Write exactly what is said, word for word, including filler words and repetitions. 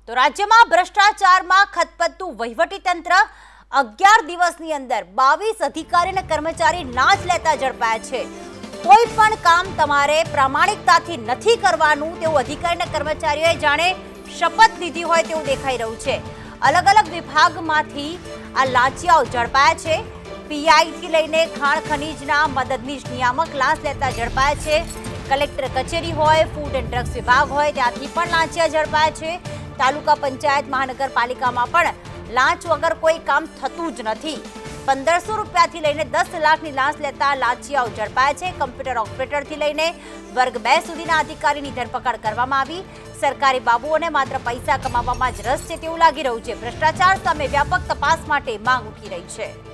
તો રાજ્યમાં ભ્રષ્ટાચારમાં ખતપતું વહીવટીતંત્ર અગિયાર દિવસની અંદર બાવીસ અધિકારી અને કર્મચારી લાંચ લેતા ઝડપાયા છે। કોઈ પણ કામ તમારે પ્રામાણિકતાથી નથી કરવાનું તેવું અધિકારી અને કર્મચારીઓએ જાણે શપથ લીધી હોય તેવું દેખાઈ રહ્યું છે। અલગ અલગ વિભાગમાંથી આ લાંચિયાઓ ઝડપાયા છે। પીઆઈ થી લઈને ખાણ ખનીજના મદદનીશ નિયામક લાંચ લેતા ઝડપાયા છે। કલેક્ટર કચેરી હોય, ફૂડ એન્ડ ડ્રગ્સ વિભાગ હોય ત્યાંથી પણ લાંચિયા ઝડપાયા છે। તાલુકા પંચાયત મહાનગરપાલિકામાં પણ લાંચ વગર કોઈ કામ થતું જ નથી। પંદરસો રૂપિયાથી લઈને દસ લાખની લાંચ લેતા લાંચિયાઓ ઝડપાયા છે। કમ્પ્યુટર ઓપરેટરથી લઈને વર્ગ બે સુધીના અધિકારીની ધરપકડ કરવામાં આવી। સરકારી બાબુઓને માત્ર પૈસા કમાવામાં જ રસ છે તેવું લાગી રહ્યું છે। ભ્રષ્ટાચાર સામે વ્યાપક તપાસ માટે માંગ ઉઠી રહી છે।